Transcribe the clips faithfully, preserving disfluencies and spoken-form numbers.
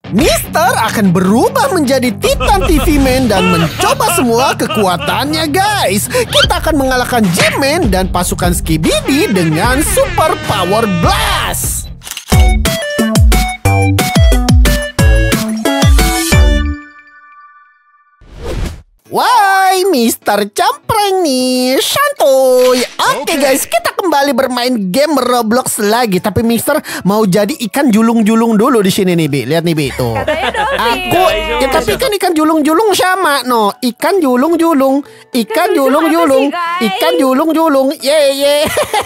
Mister akan berubah menjadi Titan T V Man dan mencoba semua kekuatannya, guys. Kita akan mengalahkan G-Man dan pasukan Skibidi dengan Super Power Blast. Why, Mister Cempreng nih, santuy. Oke okay, guys, kita kembali bermain game Roblox lagi. Tapi Mister mau jadi ikan julung-julung dulu di sini nih, Bi. Lihat nih, Bi, tuh. Aku, ya, tapi kan ikan julung-julung sama, no. Ikan julung-julung, ikan julung-julung, ikan julung-julung. Ye ye.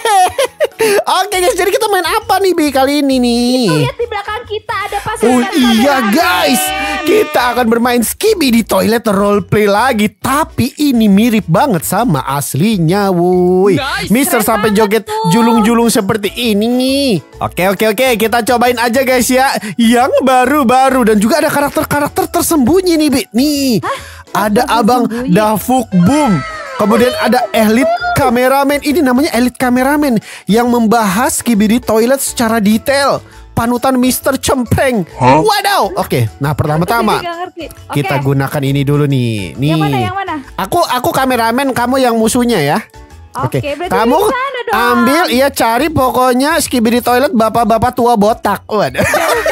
Oke guys, jadi kita main apa nih, Bi, kali ini nih? Itu lihat di belakang kita ada pasangan. Oh iya guys, kita akan bermain Skibidi Toilet roleplay lagi. Tapi ini mirip banget sama aslinya, wuih. Nice, Mister sampai joget julung-julung seperti ini nih. Oke oke oke, kita cobain aja guys ya. Yang baru-baru dan juga ada karakter-karakter tersembunyi nih, Bi. Nih, hah? Ada Apa Abang tersembunyi? Dafuk Boom. Kemudian ada Elite Cameraman. Ini namanya Elite Cameraman yang membahas Skibidi Toilet secara detail. Panutan Mister Cempreng. Huh? Wadaw. Oke, okay, nah pertama-tama okay. kita gunakan ini dulu nih. Nih. Yang mana? Yang mana? Aku aku kameramen, kamu yang musuhnya ya. Oke. Okay. Okay. Kamu ambil, iya cari pokoknya Skibidi Toilet bapak-bapak tua botak. Waduh.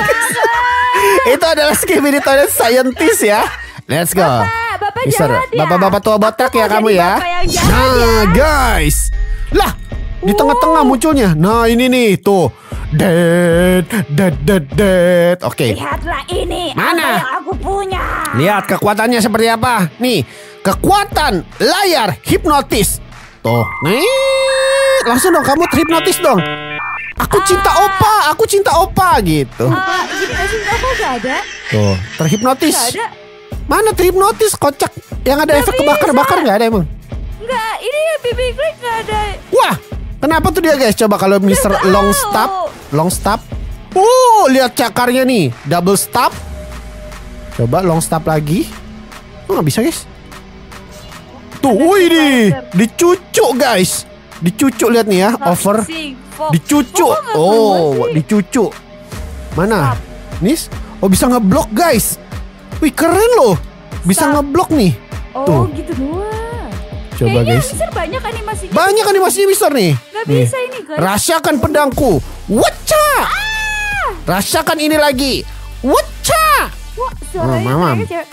Itu adalah Skibidi Toilet Scientist ya. Let's go. Bapak, bapak Mister, ya. bapak-bapak tua botak ya kamu ya. Nah, ya. Guys. Lah, di tengah-tengah munculnya. Nah, ini nih tuh. Dead, dead, dead, dead. Oke. Okay. Lihatlah ini. Mana? Apa yang aku punya. Lihat kekuatannya seperti apa. Nih, kekuatan layar hipnotis. Tuh, nih. Langsung dong kamu terhipnotis dong. Aku uh, cinta opa, aku cinta opa gitu. Uh, jadi cinta opa gak ada. Tuh, terhipnotis. Gak ada. Mana terhipnotis kocak? Yang ada gak efek kebakar-bakar gak ada emang? Enggak, ini ya B B Click gak ada. Wah, kenapa tuh dia guys? Coba kalau Mister Long Stop, Long Stop. Uh, lihat cakarnya nih, double stop. Coba long stop lagi. Oh, gak bisa guys. Tuh, wih nih, dicucuk guys. Dicucuk lihat nih ya, over. Dicucuk. Oh, dicucuk. Mana? Nis? Oh, bisa ngeblok guys. Wih, keren loh. Bisa ngeblok nih. Oh, tuh. Gitu doang. Coba kayaknya guys. Mister banyak animasinya. Banyak animasinya Mister nih. Gak nih. Bisa ini guys. Rasakan pedangku. Waca. Ah! Rasakan ini lagi. Waca. Wah, suaranya oh, mamam.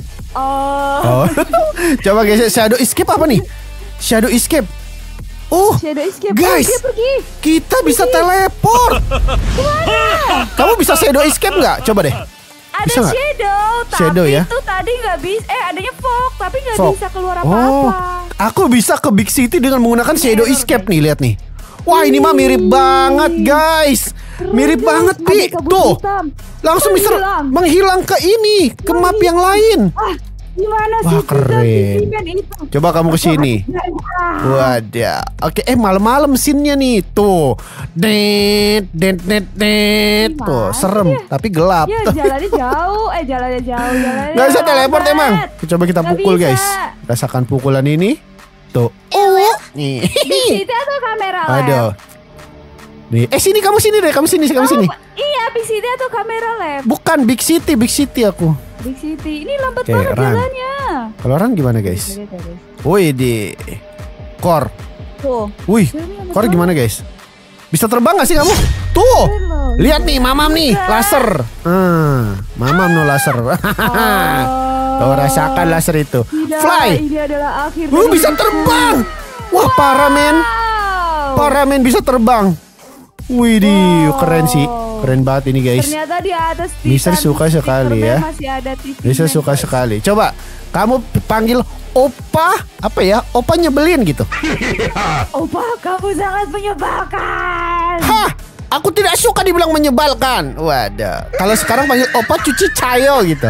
Oh. Oh. Coba guys, shadow escape apa nih? Shadow escape. Oh, shadow escape. Guys, oh, pergi. Kita pergi. bisa teleport. Kemana? Kamu bisa shadow escape nggak? Coba deh. Ada bisa shadow, tapi shadow, ya? itu tadi nggak bisa. Eh, adanya fog, tapi nggak bisa keluar apa-apa. Oh, aku bisa ke Big City dengan menggunakan shadow escape nih, lihat nih. Wah, ini mah mirip banget, guys. Mirip Keren, banget, Bi. Tuh, hitam. Langsung Mister menghilang ke ini, ke map yang lain. Ah, gimana Wah, sih? keren. Coba kamu ke sini. Wadah. Oke, eh malam-malam scene-nya nih. Tuh. Det, det, det, det. Tuh, serem ya? Tapi gelap. Ya, jalannya jauh. Eh, jalannya jauh, jalannya. Gak bisa teleport emang. Coba kita Gak pukul, bisa. guys. Rasakan pukulan ini. Tuh. Oh. Nih. Di situ atau kamera lab? Aduh. Nih, eh sini kamu sini deh, kamu sini, kamu oh, sini. Iya, Big City atau kamera lab? Bukan Big City, Big City aku. Big City. Ini lambat Oke, banget run. jalannya. Kalau run gimana, guys? Wih, di Core. Tuh. Wih, Core gimana, guys? Bisa terbang gak sih kamu? Tuh. Lihat nih, mamam nih, laser. Hmm, mamam no laser. Oh. Tuh, rasakan laser itu. Tidak, Fly. Ini adalah akhir. Uh, bisa terbang. Wah, wow. Parah men. Parah men bisa terbang. Widih, wow. Keren sih. Keren banget ini guys. Ternyata di atas Mister suka sekali ya. Mister suka sekali. Coba kamu panggil Opa apa ya? Opa nyebelin gitu. Opa, kamu sangat menyebalkan. Hah? Aku tidak suka dibilang menyebalkan. Waduh. Kalau sekarang panggil Opa cuci cayo gitu.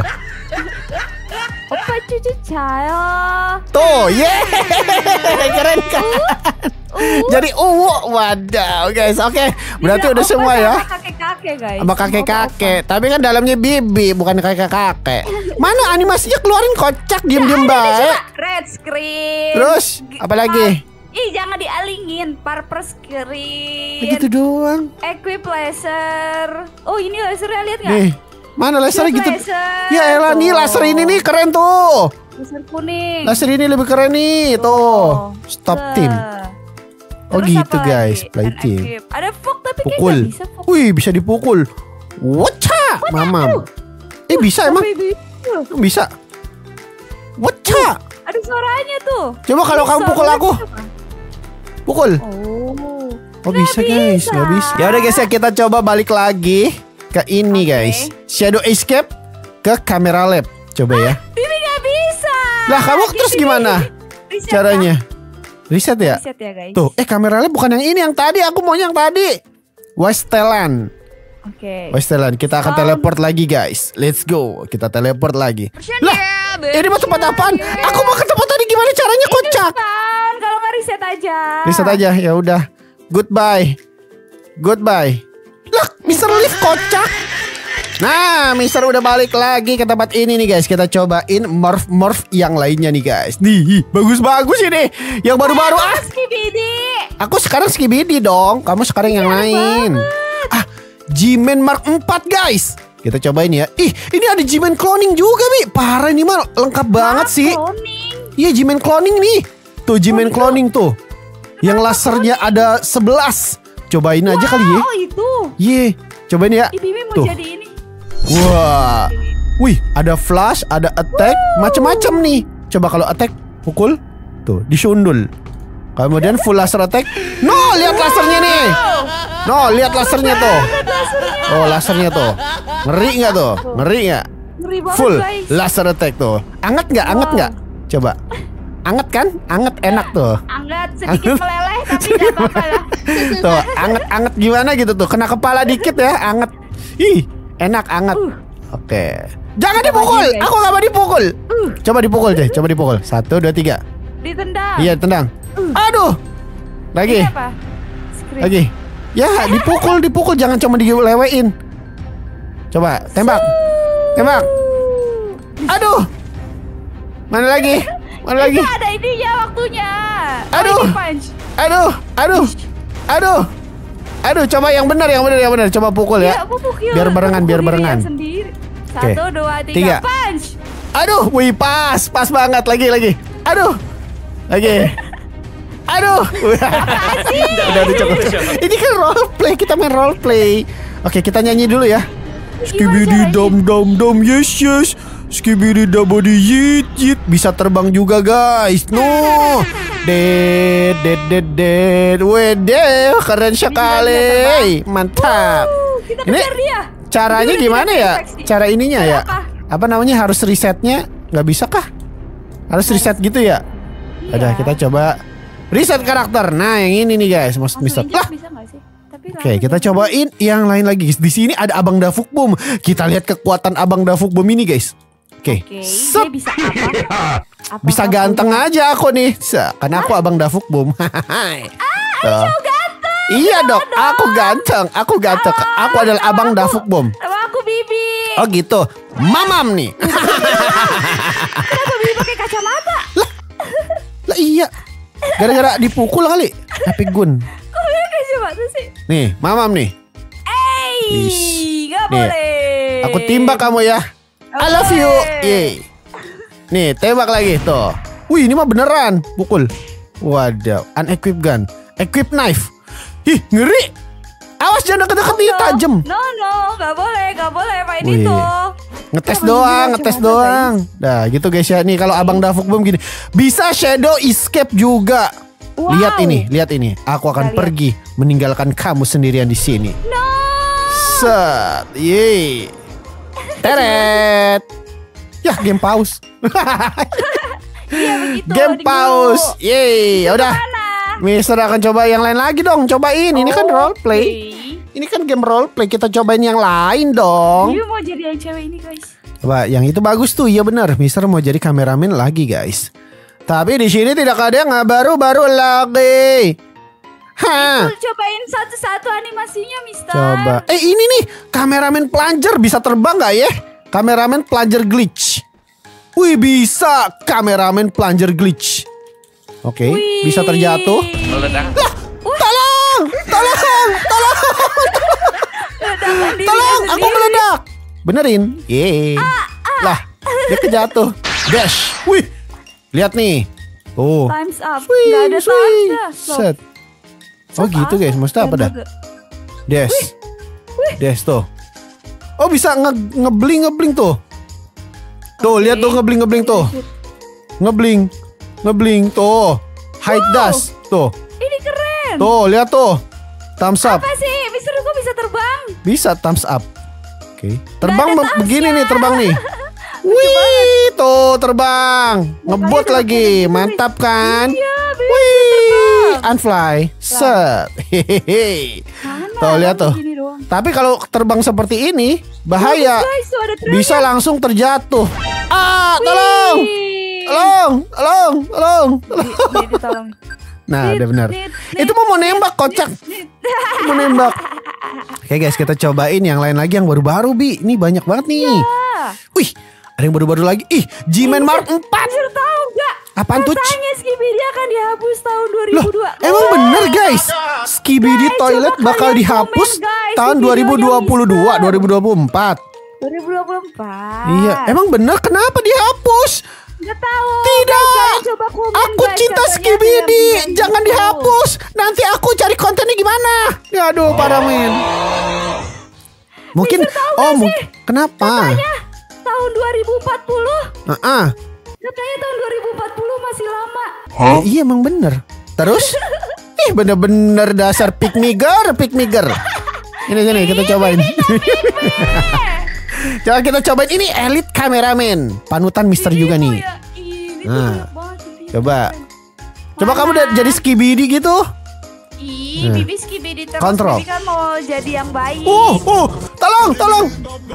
Opa cuci cayo. Tuh, yeay. Keren kan? Uh. Jadi uwu, wadaw guys, oke, okay. Berarti iya, udah semua ya. Sama kakek-kakek guys. Sama kakek-kakek, tapi kan dalamnya bibi, bukan kakek-kakek. Mana animasinya keluarin kocak, diem-diem baik. Red screen. Terus, apa lagi? Ih, jangan dialingin, purple screen. Begitu doang. Equip laser. Oh, ini lasernya lihat nggak? Nih, Mana laser Shoot gitu? laser. Ya elah nih Tuh. laser ini nih keren tuh. Laser kuning. Laser ini lebih keren nih. Tuh. Stop Tuh. team. Oh Terus gitu apa guys, lagi? play And team. equip. Ada fog tapi Pukul. kayaknya bisa fog. Wih, bisa dipukul. Wacha, mamam. Eh bisa emang? Tapi bisa. Bisa. Wacha. Ada suaranya tuh. Coba kalau kamu Bisa, pukul aku. bisa. Pukul. Oh. Oh Nggak bisa guys, nggak bisa. Ya udah guys ya, kita coba balik lagi ke ini Oke. guys. Shadow Escape ke Camera Lab. Coba ya. Bibi nggak bisa. Lah kamu Gitu, terus Bibi. gimana Reset caranya? Reset Ya? ya? Reset ya guys. Tuh, eh Camera Lab bukan yang ini, yang tadi. Aku maunya yang tadi. Wasteland. Oke. Wasteland, kita akan Sound. teleport lagi guys. Let's go. Kita teleport lagi. Lah, ini mah tempat apaan? Aku mau ke tempat tadi, gimana caranya kocak? Kan, kalau nggak reset aja. Reset aja, ya udah. Goodbye. Goodbye. Lah, mister Leaf kocak. Nah, Mister udah balik lagi ke tempat ini nih guys. Kita cobain morph-morph yang lainnya nih guys. Nih, bagus-bagus ini. Yang baru-baru ah. Skibidi. Aku sekarang Skibidi dong. Kamu sekarang yang lain. Ah, G-Man Mark empat guys. Kita cobain ya. Ih, ini ada G-Man cloning juga, Bi. Parah ini mah lengkap banget sih. Cloning. Iya, G-Man cloning nih. Tuh G-Man cloning tuh. Yang lasernya ada sebelas. Cobain aja kali ya. Oh itu. Ye, cobain ya. Ih, Bibi mau Tuh. jadi ini. Wah. Wih, ada flash, ada attack, macam-macam nih. Coba kalau attack pukul. Tuh, disundul. Kemudian full laser attack. No, lihat lasernya nih. No, lihat lasernya tuh. Oh, lasernya tuh. Ngeri nggak tuh? Ngeri nggak? Ngeri banget Full guys. laser attack tuh. Anget nggak? Anget Wow. nggak? Coba. Anget kan? Anget enak tuh. Anget sedikit meleleh tapi nggak apa-apa lah. Tuh, anget-anget gimana gitu tuh. Kena kepala dikit ya, anget. Ih, enak anget. Uh. Oke. Jangan dipukul. guys. Aku gak mau dipukul. Coba dipukul deh, coba dipukul. Satu, dua, tiga. Ditendang. Iya, tendang. Aduh. Lagi, Ini apa? Script. lagi. Ya, dipukul, dipukul. Jangan cuma dilewein. Coba, tembak. Tembak. Aduh. Mana lagi? Mana lagi? Itu ada ininya waktunya. Aduh. Oh, ini punch. Aduh, aduh, aduh, aduh. Coba yang benar, yang benar, yang benar. Coba pukul ya. Iya, aku pukul. Biar barengan, Aku biar pukul barengan. dirinya sendiri. Oke. Satu, dua, tiga, Tiga. punch. Aduh, wih pas, pas banget. Lagi, lagi. Aduh, lagi. Aduh. udah, udah cukup. Ini kan role play, kita main role play. Oke, kita nyanyi dulu ya. Skibidi dom dom dom yes yes. Skibidi dabodi yit yit. Bisa terbang juga guys. No. Dead dead dead dead. Wede, keren sekali. Mantap. Uh, kita Ini kejar dia. caranya Gimana gimana kita ya? infeksi? Cara ininya Cara ya? apa? Apa namanya, harus resetnya? Nggak bisa kah? Harus reset gitu ya? Iya. Udah, kita coba reset karakter. Nah, yang ini nih guys, Mas Langsung Mister. injek Lah, bisa nggak sih? Tapi oke, kita cobain yang lain lagi. Di sini ada Abang Dafuk Boom. Kita lihat kekuatan Abang Dafuk Boom ini guys. Oke, Oke, set. dia bisa apa? Apa Bisa apa ganteng punya? aja aku nih. Se- Karena aku Abang Dafuk Boom. Tuh. Ganteng. Iya dok, aku ganteng. Aku ganteng. Aku adalah Abang Dafuk Boom. Sama aku Bibi. Oh gitu, mamam nih. Kenapa Bibi pakai kacamata? Lah iya, gara-gara dipukul kali. Epic Gun. Kok pakai kacamata sih? Nih, mamam nih. Eh, Ish. nggak Nih, boleh. Aku timbak kamu ya. I love you. Oke. Yeay. Nih, tembak lagi tuh. Wih, ini mah beneran pukul. Waduh, unequipped gun, equip knife. Ih, ngeri. Awas jangan deket-deket nih, no. tajam. No no, nggak boleh, nggak boleh main Wih. itu. Ngetes Kita doang, main ngetes kacamata, doang. Nah, gitu guys ya. Nih kalau Abang Dafuk Boom gini, bisa shadow escape juga. Wow. Lihat ini, lihat ini. Aku akan Kita lihat. pergi meninggalkan kamu sendirian di sini. No. Set, yeay. Teret. Ya, game pause. Iya begitu. Game Aduh. pause. Yeay, ya udah. Mana? Mister akan coba yang lain lagi dong. Cobain. Ini kan Oh, role play. oke. Ini kan game role play. Kita cobain yang lain dong. Dia mau jadi yang cewek ini guys. Coba, yang itu bagus tuh. Iya benar. Mister mau jadi kameramen lagi, guys. Tapi di sini tidak ada yang baru-baru lagi. Hah. Itu cobain satu-satu animasinya, Mister. Coba. Eh, ini nih, kameramen plunger bisa terbang nggak ya? Kameramen plunger glitch. Wih, bisa kameramen plunger glitch. Oke, Wih. bisa terjatuh. Meledak. Lah, tolong, tolong, tolong, Ledakan dirinya tolong, aku sendiri. meledak. Benerin. Yeay. Lah, dia kejatuh. Dash. Wih. Lihat nih. Tuh. Times up. Wih, Gak ada wih. times dah. Set. Oh gitu guys, maksudnya apa dah? Dash. Dash tuh. Oh bisa nge ngebling ngebling tuh. Tuh, lihat tuh ngebling ngebling tuh. Ngebling. Ngebling tuh. Hide dash tuh. Ini keren. Tuh, lihat tuh. Thumbs up. Apa sih? Mister Hugo bisa terbang? Bisa thumbs up. Oke. Terbang ada be- begini thumbsnya. nih, terbang nih. Wih, tuh terbang. Ngebot lagi. Mantap kan? Iya, bisa Wih, terbang. unfly. Set. Hehehe. Mana? Tuh, lihat tuh. Gini doang. Tapi kalau terbang seperti ini bahaya. Bagus, guys, tuh ada trennya. Bisa langsung terjatuh. Ah, tolong. Wih. Tolong, tolong, tolong. Nih, nih, ditolong. Nah, Dit, udah benar. dit, Itu dit, mau mau nembak kocak. dit. Mau nembak. Oke guys, kita cobain yang lain lagi yang baru-baru, Bi. Ini banyak banget nih. Ah. Wih, ada yang baru-baru lagi. Ih, G-Man Mark empat. Mister tahu nggak? Apaan tuh? Katanya Skibidi akan dihapus tahun dua ribu Loh, dua. emang bener guys. Skibidi Guys, Toilet coba bakal kalian dihapus komen, guys, tahun di dua ribu dua puluh dua, videonya, dua ribu dua puluh empat. dua ribu dua puluh empat. Iya, emang bener kenapa dihapus? Nggak tahu. Tidak. Guys, kalian coba komen, Aku guys, cinta katanya Skibidi. ada yang Jangan gitu. dihapus. Nanti aku cari kontennya gimana? Ya aduh, parah men. Mungkin Mister tahu oh nggak mungkin sih? kenapa? Katanya tahun dua ribu empat puluh. Heeh. Katanya tahun dua ribu empat puluh masih lama. Eh, iya emang bener. Terus? Ih bener-bener dasar pick me girl, pick me girl. Ini sini kita cobain. Coba kita cobain ini Elite Cameraman. Panutan Mister juga nih. Ya, ini tuh Nah, banyak banget ini. coba. Coba Mana? kamu udah jadi Skibidi gitu. Ih, Nah. Bibi Skibidi terus. Kontrol. Bibi kan mau jadi yang baik. Uh, uh, tolong, tolong.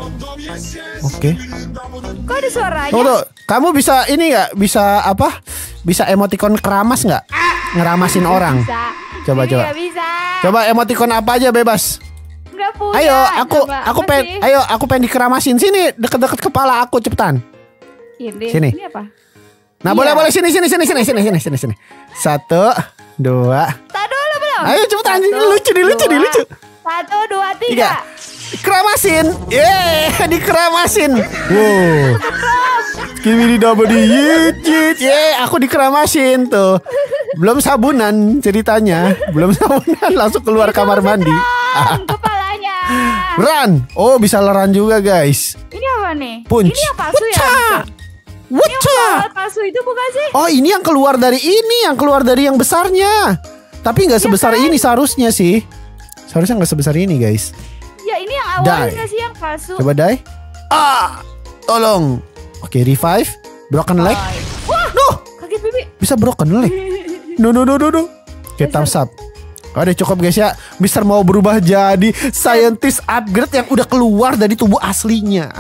Oke. Kok ada suaranya? Tunggu tuh. Kamu bisa ini nggak? Bisa apa? Bisa emoticon keramas nggak? Ngeramasin orang. Bisa. Coba, Bibi coba. nggak bisa. Coba emoticon apa aja bebas. Nggak punya. Ayo, aku Coba, aku apa pengen sih? ayo aku pengen dikeramasin sini deket-deket kepala aku cepetan. Ini, Sini. Ini apa? Nah, Iya. boleh boleh sini sini sini sini sini sini sini sini. Satu, dua. Tak dulu belum? Ayo cepetan, ini Satu, lucu nih, lucu nih, dua. lucu. Satu, dua, Tiga. tiga. Keramasin. Yeay, dikeramasin. Wow. Skibidi double di yit yit. Yeay, aku dikeramasin tuh. Belum sabunan ceritanya. Belum sabunan langsung keluar kamar mandi. Serem kepalanya. Run. Oh, bisa leran juga, guys. Ini apa nih? Punch. Ini yang palsu ya? Wucha. Ini Wucha. yang palsu itu bukan sih? Oh, ini yang keluar dari ini, yang keluar dari yang besarnya. Tapi nggak sebesar ini seharusnya sih. Seharusnya nggak sebesar ini, guys. Ya ini yang awal Die. nggak sih yang palsu? Coba die. Ah, tolong. Oke, revive. Broken leg. Wah, Duh, kaget Bibi. bisa broken leg. No, no, no, no, no. Oke, thumbs up. Udah cukup guys ya. Mister mau berubah jadi scientist upgrade yang udah keluar dari tubuh aslinya.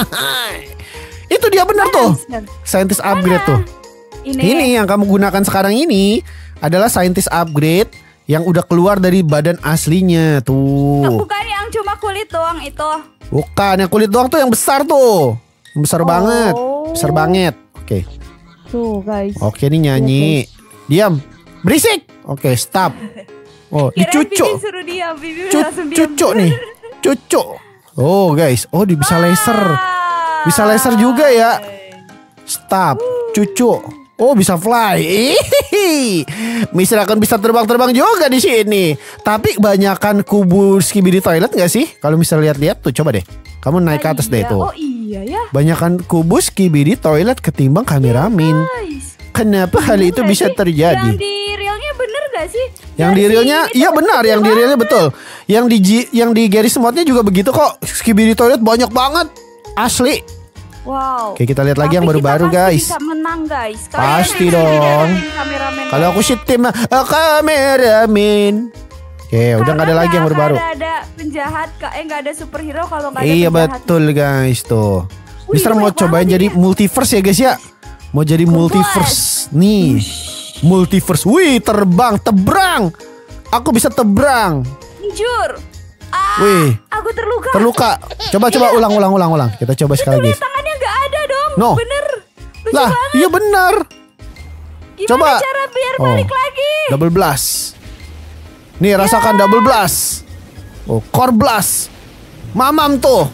Itu dia benar tuh. Scientist upgrade tuh. Ini. Ini yang kamu gunakan sekarang ini adalah scientist upgrade yang udah keluar dari badan aslinya Oh, tuh. bukan yang cuma kulit doang itu. Bukan, yang kulit doang tuh yang besar tuh. Yang besar Oh. banget. Besar banget. Oke. Tuh guys. Oke nih nyanyi. Diam. Berisik. Oke, stop. Oh, Kirain dicucuk. Bibi suruh diam, Bibi udah Cu- langsung diam. Cucuk nih. Cucuk. Oh, guys. Oh, dia bisa laser. Ah. Bisa laser juga ya. Stop. Cucuk. Oh, bisa fly. Hihihi. Mister akan bisa terbang-terbang juga di sini. Tapi kebanyakan kubu Skibidi Toilet nggak sih? Kalau Mister lihat-lihat tuh, coba deh. Kamu naik ke atas deh Iya. tuh. Oh iya ya. Banyakan kubu Skibidi Toilet ketimbang kameramen. Guys. Kenapa hal itu Bener bisa nggak sih? terjadi? Yang di realnya bener gak sih? Yang di Versi realnya, ini iya tuh benar. kecil Yang di realnya banget. betul. Yang di G- yang di Garry's Mod-nya juga begitu kok. Skibidi Toilet banyak banget. Asli. Wow. Oke, kita lihat lagi Tapi yang baru-baru kita pasti guys. bisa menang guys. Pasti bisa dong. jadi tim kameramen, Kalau aku guys. sih tim uh, kameramen. Oke, udah nggak ada Karena lagi yang nggak baru-baru. Ada ada penjahat, Kak. Eh nggak ada superhero kalau nggak ada Iya penjahat. betul guys tuh. Wih, Mister mau banyak cobain banget jadi ini. multiverse ya guys ya. Mau jadi multiverse. Nih. Multiverse. Wih, terbang, tebrang. Aku bisa tebrang. Jujur. Ah, Wih, aku terluka. terluka. Coba coba ulang ulang ulang ulang. Kita coba sekali Lihat guys. tangannya nggak ada dong. No. Bener. Lucu Lah, banget. iya benar. Gimana coba. cara biar Oh. balik lagi? Double blast. Nih rasakan double blast. Oh, core blast. Mamam tuh.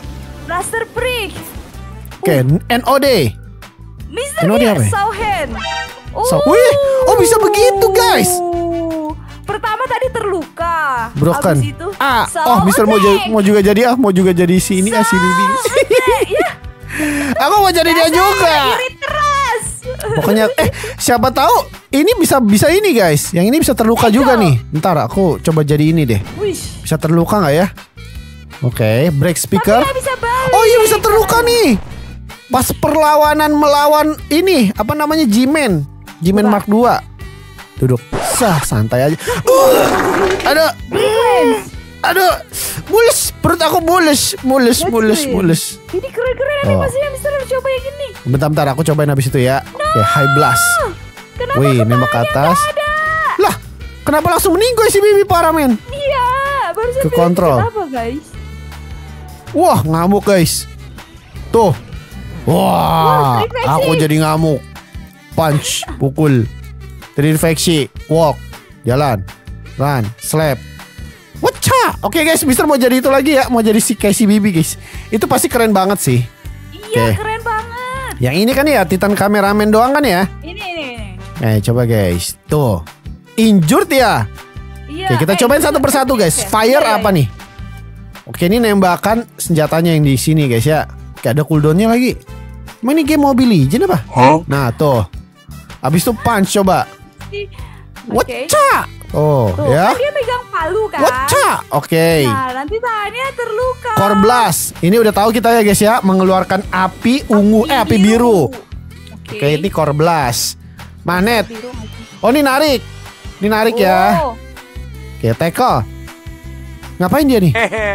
Blaster Brick. Oke, N O D. Mister N O D dia apa ya? Sauhen. So, wih, oh bisa begitu guys. Pertama tadi terluka. Broken. Abis itu, Ah, so oh Mister mau, attack. mau juga jadi ah, mau juga jadi sini ah si Bibi. Ya. Aku mau jadi dia juga. Irit keras. Pokoknya eh siapa tahu ini bisa bisa ini guys. Yang ini bisa terluka juga nih. Ntar aku coba jadi ini deh. Wish. Bisa terluka nggak ya? Oke, break speaker. Tapi bisa balik. Oh iya bisa terluka nih. Pas perlawanan melawan ini apa namanya G-Man, G-Man Mark dua. Duduk. Sah, santai aja. Uh, aduh. Aduh. Mulus, perut aku mulus, mulus, mulus, mulus. Ini keren-keren nih Oh. Mas ya, Mister coba yang ini. Bentar-bentar aku cobain habis itu ya. Oke, high blast. Kenapa Wih, nembak ke atas. Lah, kenapa langsung meninggoy si Bibi parah men? Iya, baru Ke kontrol. Kenapa guys? Wah, ngamuk guys. Tuh. Wah, Wah, terinfeksi. aku jadi ngamuk. Punch, pukul. Terinfeksi, walk, jalan, run, slap. Wacah. Oke guys, Mister mau jadi itu lagi ya. Mau jadi si kayak si Bibi guys. Itu pasti keren banget sih. Iya, Oke. keren banget. Yang ini kan ya Titan kameramen doang kan ya. Ini ini. ini. Eh coba guys. Tuh. Injured ya. Iya. Oke kita eh, cobain satu persatu guys. ya. Fire Iya, apa iya. nih? Oke ini nembakan senjatanya yang di sini guys ya. Kayak ada cooldownnya lagi. Emang ini game Mobile Legends apa? Huh? Nah tuh. Abis itu punch coba. Oke. Wacah. Oh Tuh, ya. kan dia megang palu kan. Wacah. Oke. Nah, nanti tangannya terluka. Core Blast. Ini udah tahu kita ya guys ya, mengeluarkan api ungu eh api biru. Oke. Oke, ini Core Blast. Magnet. Biru nggak sih? Oh, ini narik. Ini narik ya. Oh. Oke, tackle. Ngapain dia nih?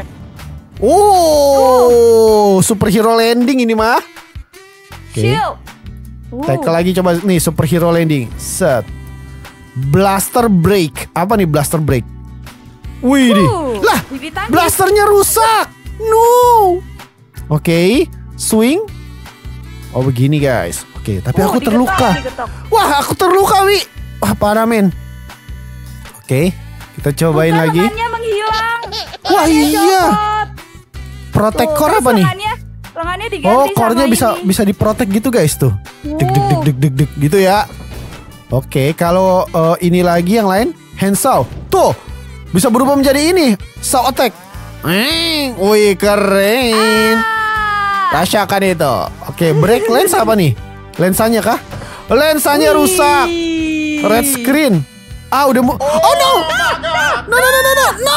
Oh, superhero landing ini mah. Oke. Shield. Uh. Tackle lagi coba nih superhero landing. Set. Blaster break. Apa nih blaster break? Wih, nih. Uh, Lah, Bibi tangkis. blasternya rusak. No. Oke, swing. Oh begini guys. Oke, tapi Uh, aku digetok, terluka. digetok. Wah, aku terluka, Wi. Wah, parah men. Oke, kita cobain Bukan, lagi. lengannya menghilang. Wah, Lengannya iya. copot. Protect Tuh, core terus apa nih? Lengannya, lengannya diganti Oh, sama core-nya bisa ini. bisa diprotek gitu guys tuh. Deg deg deg deg deg deg gitu ya. Oke, kalau eh, ini lagi yang lain, hand saw. Tuh, bisa berubah menjadi ini, saw attack. Hmm, wih keren. Ah. Rasakan itu. Oke, break lens apa nih? Lensanya kah? Lensanya Wih. rusak. Red screen. Ah, udah mu- Oh no. No no no no no. No.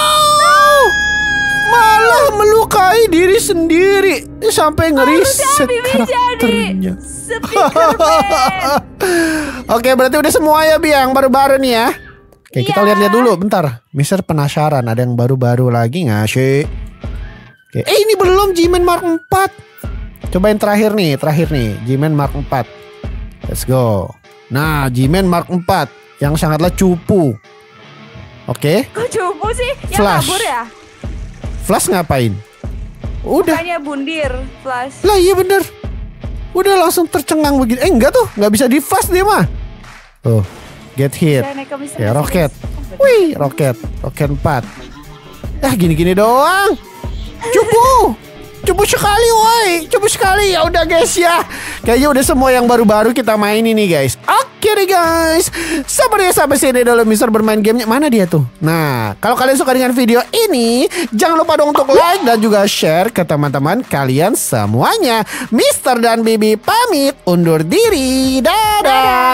Malah melukai diri sendiri sampai ngeriset Bibi karakternya. jadi Speakerman. Oke, berarti udah semua ya Bi yang baru-baru nih ya. Oke, kita Iya. lihat-lihat dulu bentar. Mister penasaran ada yang baru-baru lagi nggak sih? Oke, eh ini belum G-Man Mark empat. Coba yang terakhir nih, terakhir nih, G-Man Mark empat. Let's go. Nah, G-Man Mark empat yang sangatlah cupu. Oke, Kok cupu sih? Yang Flash. kabur ya? Flash ngapain? Udah. Makanya bundir Flash. Lah iya bener. Udah langsung tercengang begini. Eh enggak tuh, nggak bisa di flash dia mah. Tuh, get hit. Saya naik ke Mister Ya Mister. roket. Wih, roket. Roket empat. Ah gini-gini doang. Cupu. Cupu sekali woi. Cupu sekali. Ya udah guys ya. Kayaknya udah semua yang baru-baru kita main ini guys. Oke deh guys. Sabar ya sampai sini dulu Mister bermain gamenya. Mana dia tuh? Nah, kalau kalian suka dengan video ini, jangan lupa dong untuk like dan juga share ke teman-teman kalian semuanya. Mister dan Bibi pamit undur diri. Dadah.